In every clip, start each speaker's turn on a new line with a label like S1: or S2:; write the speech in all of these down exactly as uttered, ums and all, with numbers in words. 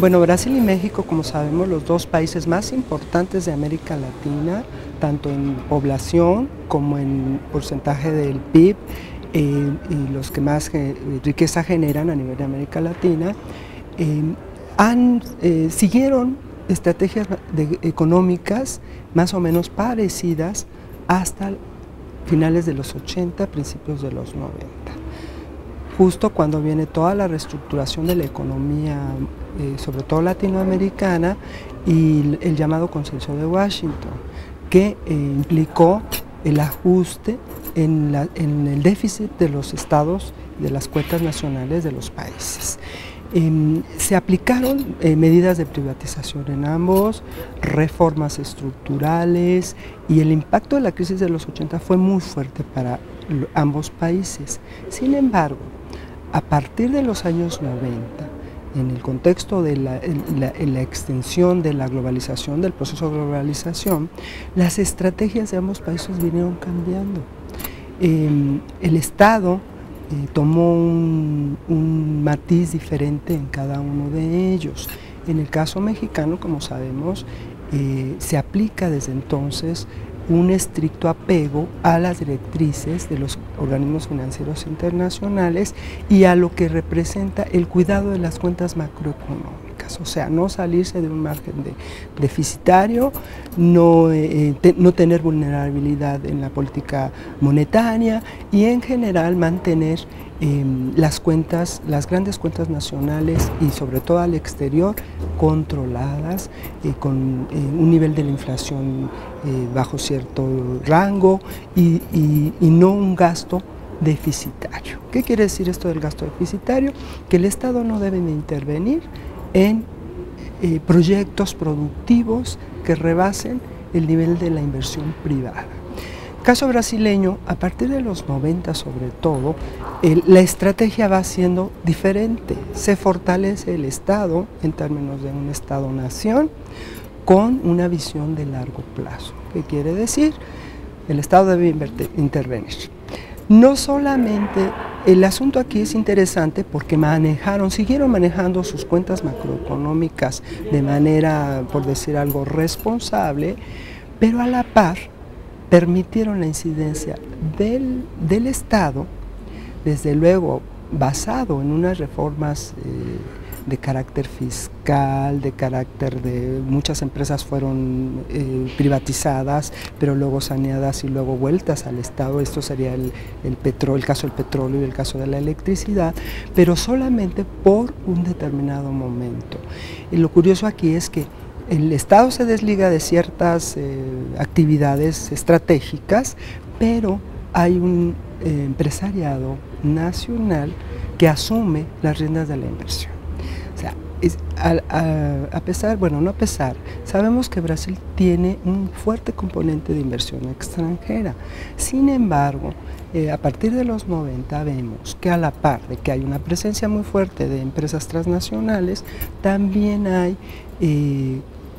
S1: Bueno, Brasil y México, como sabemos, los dos países más importantes de América Latina, tanto en población como en porcentaje del P I B, eh, y los que más eh, riqueza generan a nivel de América Latina, eh, han, eh, siguieron estrategias de, económicas más o menos parecidas hasta finales de los ochenta, principios de los noventa. Justo cuando viene toda la reestructuración de la economía, eh, sobre todo latinoamericana, y el llamado Consenso de Washington, que eh, implicó el ajuste en, la, en el déficit de los estados, de las cuentas nacionales de los países. Eh, se aplicaron eh, medidas de privatización en ambos, reformas estructurales, y el impacto de la crisis de los ochenta fue muy fuerte para ambos países. Sin embargo, a partir de los años noventa, en el contexto de la, la, la extensión de la globalización, del proceso de globalización, las estrategias de ambos países vinieron cambiando. Eh, el Estado eh, tomó un, un matiz diferente en cada uno de ellos. En el caso mexicano, como sabemos, eh, se aplica desde entonces un estricto apego a las directrices de los organismos financieros internacionales y a lo que representa el cuidado de las cuentas macroeconómicas, o sea, no salirse de un margen de deficitario, no, eh, te, no tener vulnerabilidad en la política monetaria y en general mantener eh, las cuentas, las grandes cuentas nacionales y sobre todo al exterior controladas, eh, con eh, un nivel de la inflación eh, bajo cierto rango y, y, y no un gasto deficitario. ¿Qué quiere decir esto del gasto deficitario? Que el Estado no debe de intervenir en eh, proyectos productivos que rebasen el nivel de la inversión privada. Caso brasileño, a partir de los noventa sobre todo, el, la estrategia va siendo diferente. Se fortalece el Estado en términos de un Estado-nación con una visión de largo plazo. ¿Qué quiere decir? El Estado debe intervenir. No solamente, el asunto aquí es interesante porque manejaron, siguieron manejando sus cuentas macroeconómicas de manera, por decir algo, responsable, pero a la par permitieron la incidencia del, del Estado, desde luego basado en unas reformas eh, de carácter fiscal, de carácter de muchas empresas fueron eh, privatizadas, pero luego saneadas y luego vueltas al Estado. Esto sería el, el, petróleo, el caso del petróleo y el caso de la electricidad, pero solamente por un determinado momento. Y lo curioso aquí es que el Estado se desliga de ciertas eh, actividades estratégicas, pero hay un eh, empresariado nacional que asume las riendas de la inversión. O sea, es, a, a, a pesar, bueno, no a pesar, sabemos que Brasil tiene un fuerte componente de inversión extranjera. Sin embargo, eh, a partir de los noventa vemos que a la par de que hay una presencia muy fuerte de empresas transnacionales, también hay eh,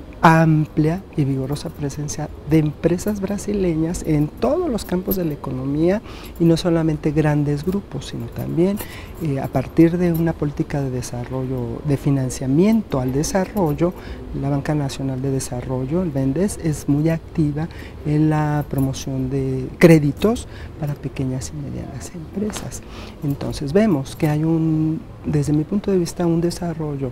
S1: amplia y vigorosa presencia de empresas brasileñas en todos los campos de la economía y no solamente grandes grupos, sino también eh, a partir de una política de desarrollo, de financiamiento al desarrollo. La Banca Nacional de Desarrollo, el BNDES, es muy activa en la promoción de créditos para pequeñas y medianas empresas. Entonces vemos que hay un, desde mi punto de vista, un desarrollo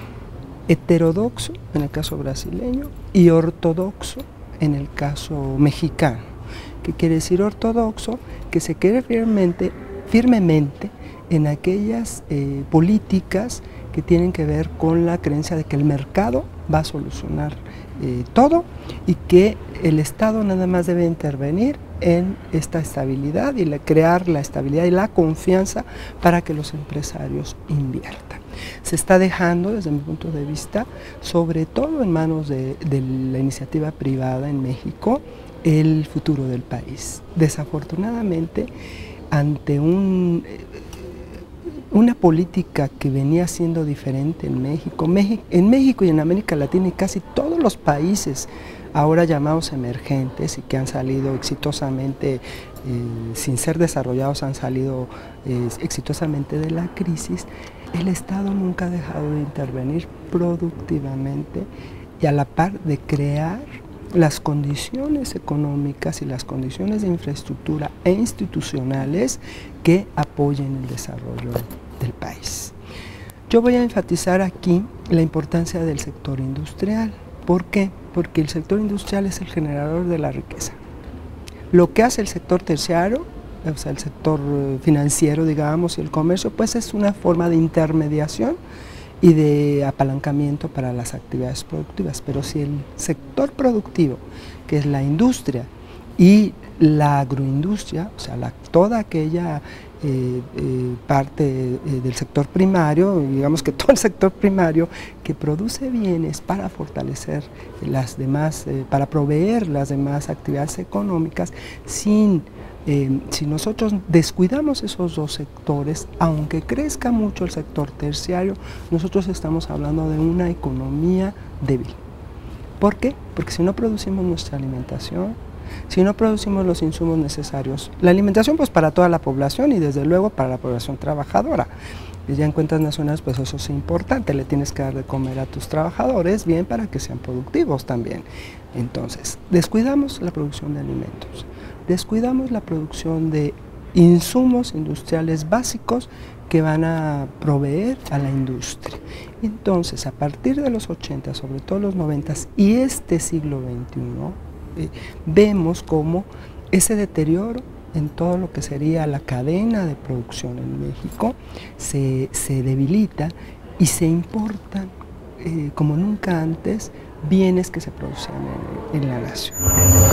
S1: heterodoxo en el caso brasileño y ortodoxo en el caso mexicano. ¿Qué quiere decir ortodoxo? Que se cree firmemente, firmemente en aquellas eh, políticas que tienen que ver con la creencia de que el mercado va a solucionar eh, todo y que el Estado nada más debe intervenir en esta estabilidad y la, crear la estabilidad y la confianza para que los empresarios inviertan. Se está dejando, desde mi punto de vista, sobre todo en manos de, de la iniciativa privada en México, el futuro del país. Desafortunadamente, ante un, una política que venía siendo diferente en México, México, en México y en América Latina y casi todos los países ahora llamados emergentes y que han salido exitosamente, eh, sin ser desarrollados, han salido eh, exitosamente de la crisis, el Estado nunca ha dejado de intervenir productivamente y a la par de crear las condiciones económicas y las condiciones de infraestructura e institucionales que apoyen el desarrollo del país. Yo voy a enfatizar aquí la importancia del sector industrial. ¿Por qué? Porque el sector industrial es el generador de la riqueza. Lo que hace el sector terciario, o sea, el sector financiero, digamos, y el comercio, pues es una forma de intermediación y de apalancamiento para las actividades productivas. Pero si el sector productivo, que es la industria y la agroindustria, o sea, la, toda aquella eh, eh, parte eh, del sector primario, digamos que todo el sector primario que produce bienes para fortalecer las demás, eh, para proveer las demás actividades económicas, sin Eh, si nosotros descuidamos esos dos sectores, aunque crezca mucho el sector terciario, nosotros estamos hablando de una economía débil. ¿Por qué? Porque si no producimos nuestra alimentación, si no producimos los insumos necesarios, la alimentación pues para toda la población y desde luego para la población trabajadora. Y ya en cuentas nacionales pues eso es importante, le tienes que dar de comer a tus trabajadores bien para que sean productivos también. Entonces, descuidamos la producción de alimentos. Descuidamos la producción de insumos industriales básicos que van a proveer a la industria. Entonces, a partir de los ochenta, sobre todo los noventa y este siglo veintiuno, eh, vemos cómo ese deterioro en todo lo que sería la cadena de producción en México se, se debilita y se importan eh, como nunca antes bienes que se producían en, en la nación.